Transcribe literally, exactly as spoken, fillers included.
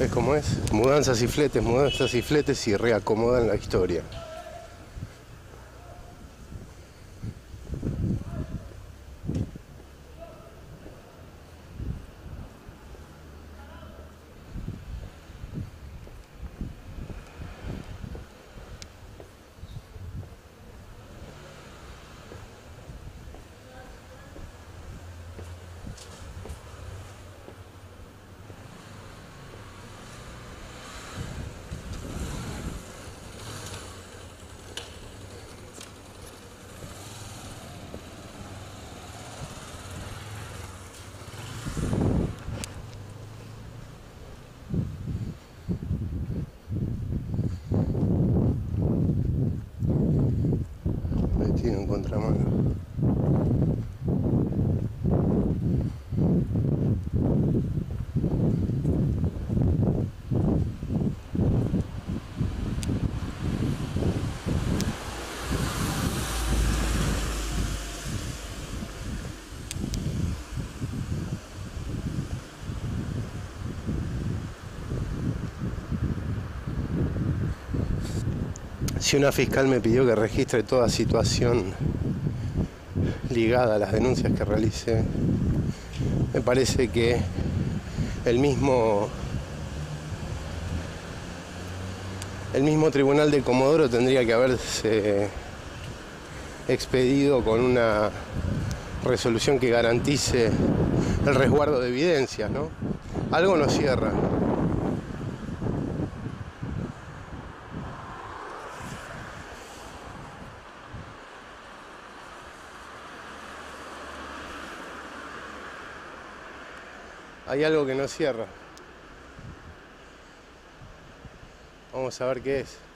¿Sabes cómo es? Mudanzas y fletes, mudanzas y fletes y reacomodan la historia. Metido en contramano. Si una fiscal me pidió que registre toda situación ligada a las denuncias que realice, me parece que el mismo el mismo tribunal de Comodoro tendría que haberse expedido con una resolución que garantice el resguardo de evidencias, ¿no? Algo nos cierra. Hay algo que no cierra. Vamos a ver qué es.